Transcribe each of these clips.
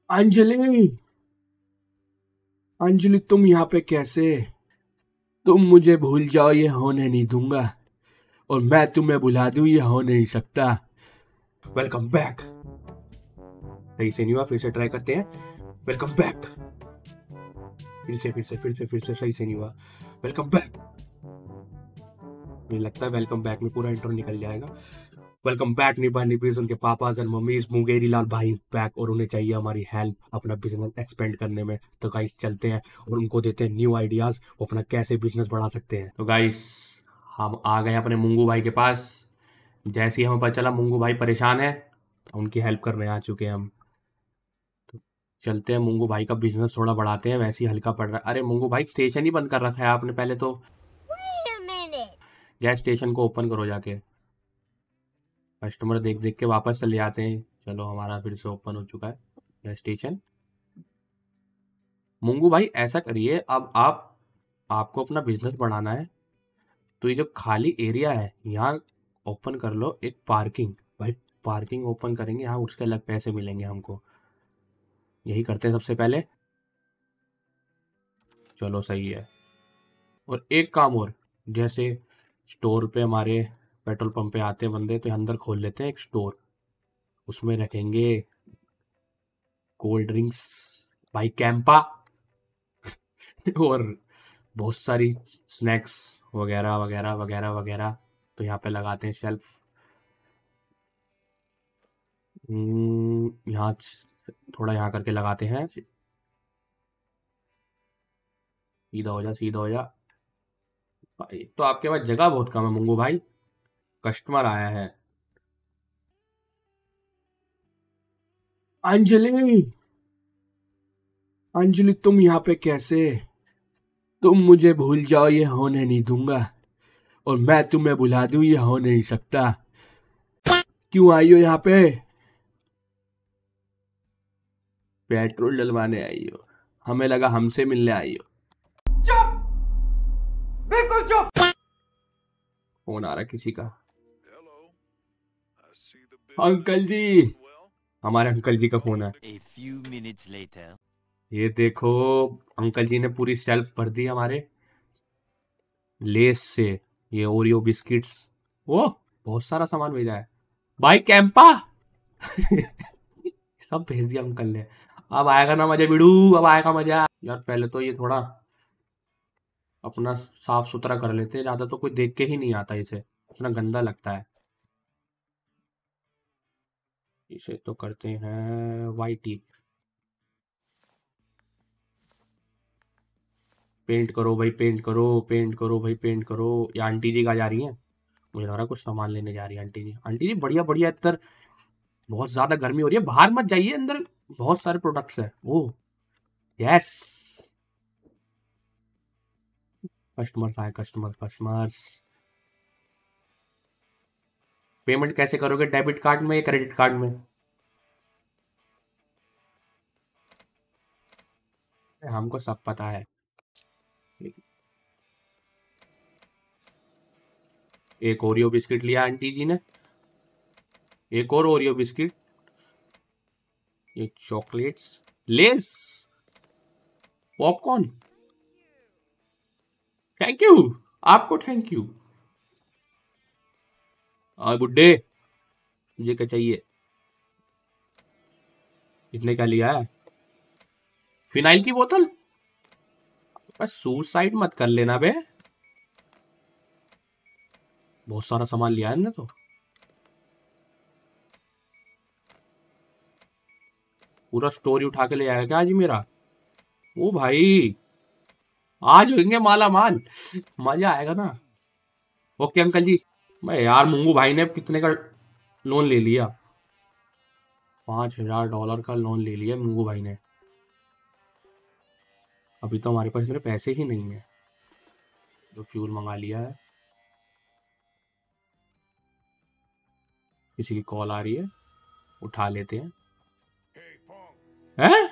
अंजलि, अंजलि तुम यहाँ पे कैसे? तुम मुझे भूल जाओ, ये होने नहीं दूंगा। और मैं तुम्हें भुला दूं, ये हो नहीं सकता। Welcome back. सही से नहीं हुआ, फिर से ट्राई करते हैं। Welcome back. फिर से सही से नहीं हुआ। Welcome back. मुझे लगता है वेलकम बैक में पूरा इंट्रो निकल जाएगा। वेलकम बैक निभानी प्लीज। उनके papas and mummies Mungeri Lal भाई बैक, और उन्हें चाहिए हमारी हेल्प अपना बिजनेस एक्सपेंड करने में। तो गाइस चलते हैं और उनको देते हैं न्यू आइडियाज, वो अपना कैसे बिजनेस बढ़ा सकते हैं। तो गाइस हम आ गए अपने मुंगू भाई के पास। जैसे ही हमें पता चला मुंगू भाई परेशान है, उनकी हेल्प करने आ चुके हैं हम। तो चलते हैं, मुंगू भाई का बिजनेस थोड़ा बढ़ाते हैं। वैसे ही हल्का पड़ रहा है। अरे मुंगू भाई, स्टेशन ही बंद कर रखा है आपने। पहले तो गैस स्टेशन को ओपन करो जाके। कस्टमर देख देख के वापस चले जाते हैं। चलो हमारा फिर से ओपन हो चुका है गैस स्टेशन। मुंगू भाई ऐसा करिए, अब आपको अपना बिजनेस बढ़ाना है तो ये जो खाली एरिया है यहाँ ओपन कर लो एक पार्किंग। भाई पार्किंग ओपन करेंगे यहाँ, उसके अलग पैसे मिलेंगे हमको। यही करते हैं सबसे पहले। चलो सही है। और एक काम और, जैसे स्टोर पे हमारे पेट्रोल पंप पे आते हैं बंदे, तो अंदर खोल लेते हैं एक स्टोर। उसमें रखेंगे कोल्ड ड्रिंक्स, भाई कैंपा और बहुत सारी स्नैक्स वगैरह वगैरह वगैरह वगैरह। तो यहाँ पे लगाते हैं शेल्फ। यहाँ थोड़ा यहाँ करके लगाते हैं। सीधा हो जा, सीधा हो जा। भाई तो आपके पास जगह बहुत कम है मुंगू भाई। कस्टमर आया है। अंजलि, अंजलि तुम यहाँ पे कैसे? तुम मुझे भूल जाओ, ये होने नहीं दूंगा। और मैं तुम्हें भुला दूं, ये हो नहीं सकता। क्यों आई हो यहाँ पे? पेट्रोल डलवाने आई हो? हमें लगा हमसे मिलने आई हो। चुप, बिल्कुल चुप। फोन आ रहा है किसी का। अंकल जी, हमारे अंकल जी का फोन है। A few minutes later. ये देखो, अंकल जी ने पूरी शेल्फ भर दी हमारे लेस से। ये ओरियो बिस्किट्स, वो बहुत सारा सामान भेजा है। भाई कैंपा सब भेज दिया अंकल ने। अब आएगा ना मजा बिड़ू, अब आएगा मजा। यार पहले तो ये थोड़ा अपना साफ सुथरा कर लेते हैं, ज्यादा तो कोई देख के ही नहीं आता इसे, अपना गंदा लगता है। इसे तो करते हैं वाइट ही। पेंट करो भाई, पेंट करो, पेंट करो भाई, पेंट करो। ये आंटी जी कहाँ जा रही हैं? मुझे लग रहा है कुछ सामान लेने जा रही है आंटी जी। आंटी जी बढ़िया बढ़िया, इधर बहुत ज्यादा गर्मी हो रही है, बाहर मत जाइए, अंदर बहुत सारे प्रोडक्ट्स है। ओ यस, कस्टमर्स आए, कस्टमर्स कस्टमर्स। पेमेंट कैसे करोगे, डेबिट कार्ड में या क्रेडिट कार्ड में? हमको सब पता है। एक ओरियो बिस्किट लिया आंटी जी ने, एक और ओरियो बिस्किट, ये chocolates, Lay's, popcorn. Thank you, आपको थैंक यू। बुड्ढे मुझे क्या चाहिए? इतने का लिया है? फिनाइल की बोतल? बस सुसाइड मत कर लेना बे, बहुत सारा सामान लिया है ना। तो पूरा स्टोरी उठा के ले जाएगा क्या आज मेरा? ओ भाई आज होंगे माला माल, मजा आएगा ना। Okay uncle ji. मैं यार मुंगू भाई ने कितने का लोन ले लिया? $5000 का लोन ले लिया मुंगू भाई ने। अभी तो हमारे पास मेरे पैसे ही नहीं है। तो फ्यूल मंगा लिया है। किसी की कॉल आ रही है, उठा लेते हैं। हैं?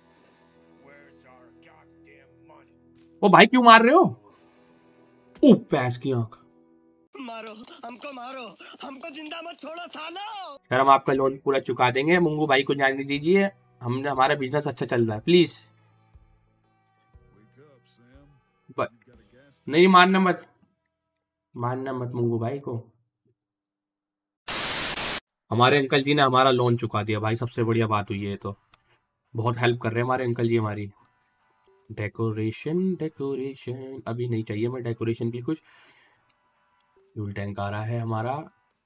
ओ भाई क्यों मार रहे हो? ओ पैस की आंख। मारो हमको, मारो हमको, जिंदा मत छोड़ो सालो। सर हम आपका लोन पूरा चुका देंगे, मुंगू भाई को जाने दीजिए, हमने हमारा बिजनेस अच्छा चल रहा है, प्लीज। नहीं, मानना मत मुंगू भाई को। हमारे अंकल जी ने हमारा लोन चुका दिया भाई, सबसे बढ़िया बात हुई है। तो बहुत हेल्प कर रहे हैं हमारे अंकल जी हमारी। डेकोरेशन अभी नहीं चाहिए, मैं डेकोरेशन की कुछ। फ्यूल टैंक आ रहा है हमारा।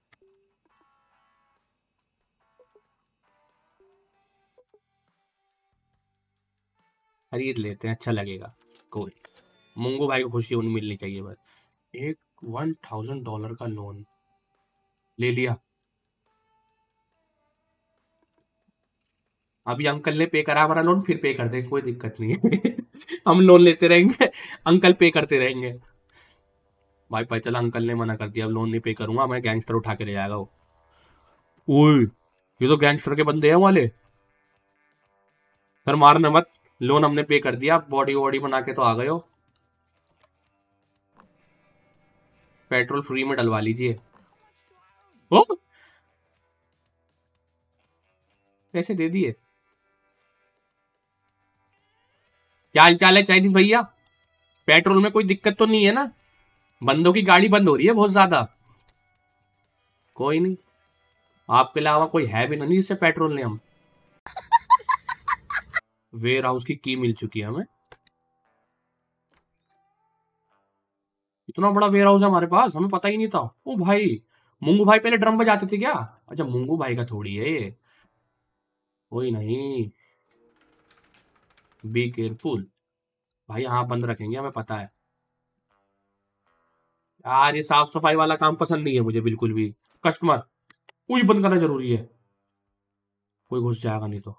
खरीद लेते हैं, अच्छा लगेगा। कोई मुंगू भाई को खुशी उन्हें मिलनी चाहिए बस। एक $1000 का लोन ले लिया। अभी अंकल ने पे करा हमारा लोन, फिर पे कर देंगे, कोई दिक्कत नहीं है। हम लोन लेते रहेंगे, अंकल पे करते रहेंगे। भाई पता चला अंकल ने मना कर दिया, अब लोन नहीं पे करूंगा मैं, गैंगस्टर उठा के ले जाएगा वो। ओए, ये तो गैंगस्टर के बंदे हैं वाले। सर मारना मत, लोन हमने पे कर दिया, बॉडी वॉडी बना के तो आ गए हो। पेट्रोल फ्री में डलवा लीजिए। ओ, पैसे दे दिए। क्या हाल चाल है चाइनीज भैया? पेट्रोल में कोई दिक्कत तो नहीं है ना? बंदों की गाड़ी बंद हो रही है बहुत ज्यादा। कोई नहीं, आपके अलावा कोई है भी नहीं जिससे पेट्रोल ले हम। वेयर हाउस की की मिल चुकी है हमें। इतना बड़ा वेयर हाउस है हमारे पास, हमें पता ही नहीं था। ओ भाई, मुंगू भाई पहले ड्रम बजाते थे क्या? अच्छा, मुंगू भाई का थोड़ी है ये। कोई नहीं, बी केयरफुल। भाई यहाँ बंद रखेंगे, हमें पता है। यार ये साफ सफाई वाला काम पसंद नहीं है मुझे बिल्कुल भी। कस्टमर, कोई बंद करना जरूरी है, कोई घुस जाएगा नहीं तो।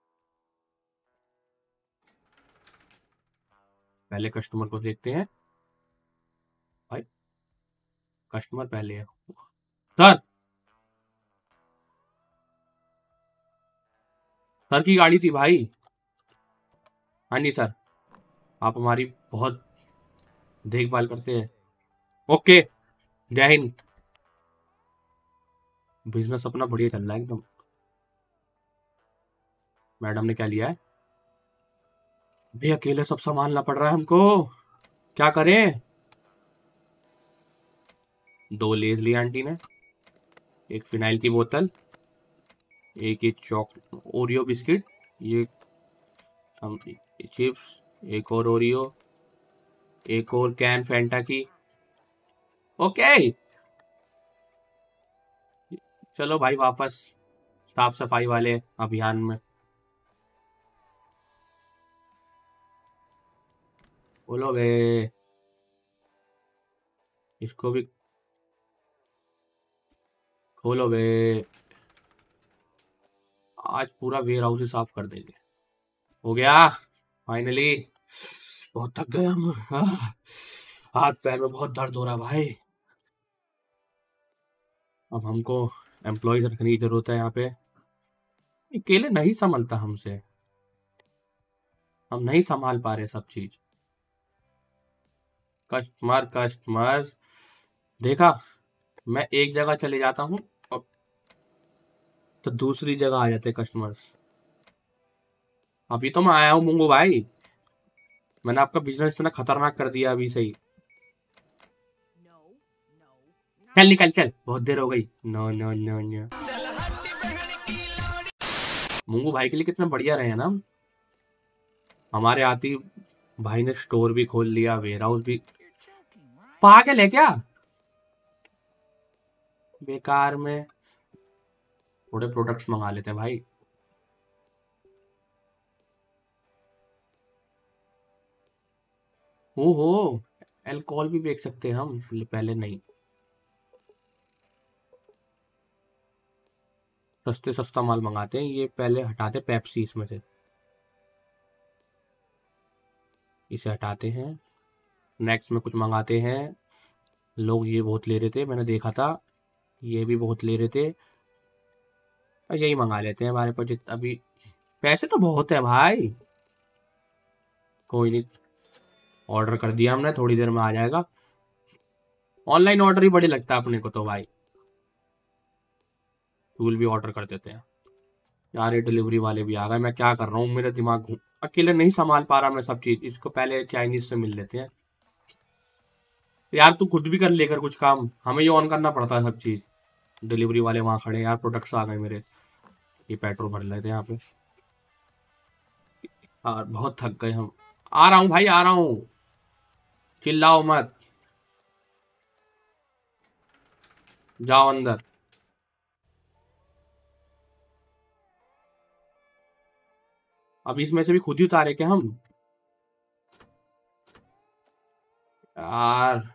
पहले कस्टमर को देखते हैं भाई, कस्टमर पहले है। सर, सर की गाड़ी थी भाई। हाँ जी सर, आप हमारी बहुत देखभाल करते हैं। ओके, जय हिंद। बिजनेस अपना बढ़िया चल रहा है एकदम। मैडम ने क्या लिया है? भाई अकेले सब संभालना पड़ रहा है हमको, क्या करें। 2 लेज ली आंटी ने, एक फिनाइल की बोतल, एक ये चॉक ओरियो बिस्किट, ये चिप्स, एक और ओरियो, एक और कैन फैंटा की। ओके, चलो भाई वापस साफ सफाई वाले अभियान में। बोलो बे, इसको भी खोलो बे। आज पूरा वेयर हाउस ही साफ कर देंगे। हो गया फाइनली। बहुत थक गए हम। हाथ पैर में बहुत दर्द हो रहा है भाई। अब हमको एम्प्लॉयज रखने की जरूरत है यहाँ पे। अकेले नहीं संभलता हमसे, हम नहीं संभाल पा रहे सब चीज। कस्टमर कस्टमर, देखा, मैं एक जगह चले जाता हूँ तो दूसरी जगह आ जाते कस्टमर्स। अभी तो मैं आया हूँ मुंगू भाई, मैंने आपका बिजनेस इतना खतरनाक कर दिया अभी से ही। चल निकल चल, बहुत देर हो गई। No no no no, Mungu भाई के लिए कितना बढ़िया रहे ना हम। हमारे आती भाई ने स्टोर भी खोल लिया, वेयर हाउस भी। पागल है क्या? बेकार में थोड़े प्रोडक्ट्स मंगा लेते हैं भाई। ओहो, अल्कोहल भी बेच सकते हैं हम, पहले नहीं। सस्ते सस्ता माल मंगाते हैं, ये पहले हटाते पेप्सी इसमें से, इसे हटाते हैं। नेक्स्ट में कुछ मंगाते हैं। लोग ये बहुत ले रहे थे, मैंने देखा था, ये भी बहुत ले रहे थे। और यही मंगा लेते हैं, हमारे पास जितना अभी पैसे तो बहुत है भाई। कोई नहीं, ऑर्डर कर दिया हमने, थोड़ी देर में आ जाएगा। ऑनलाइन ऑर्डर ही बड़े लगता है अपने को तो भाई, टूल भी ऑर्डर कर देते हैं। यार ये डिलीवरी वाले भी आ गए, मैं क्या कर रहा हूँ, मेरा दिमाग अकेले नहीं संभाल पा रहा मैं सब चीज। इसको पहले चाइनीज से मिल लेते हैं। यार तू खुद भी कर लेकर कुछ काम, हमें ये ऑन करना पड़ता है सब चीज। डिलीवरी वाले वहां खड़े हैं यार, प्रोडक्ट्स आ गए मेरे। ये पेट्रोल भर लेते हैं यहाँ पे। यार बहुत थक गए हम। आ रहा हूँ भाई, आ रहा हूँ, चिल्लाओ मत, जाओ अंदर। अब इसमें से भी खुद ही उतारे क्या हम? यार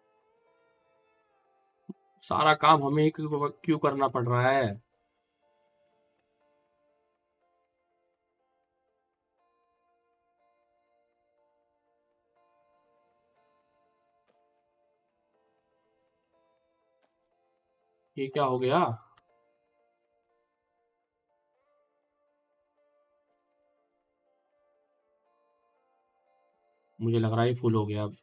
सारा काम हमें ही क्यों करना पड़ रहा है? ये क्या हो गया? मुझे लग रहा है ये फुल हो गया अब।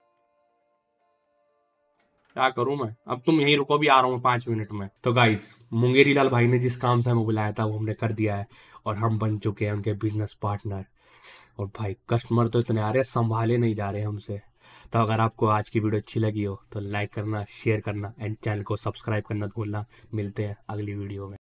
क्या करूं मैं? अब तुम यहीं रुको, भी आ रहा हूँ 5 मिनट में। तो गाइस, मुंगेरी लाल भाई ने जिस काम से हमें बुलाया था वो हमने कर दिया है, और हम बन चुके हैं उनके बिजनेस पार्टनर। और भाई कस्टमर तो इतने आ रहे हैं, संभाले नहीं जा रहे हमसे। तो अगर आपको आज की वीडियो अच्छी लगी हो तो लाइक करना, शेयर करना एंड चैनल को सब्सक्राइब करना भूलना। मिलते हैं अगली वीडियो में।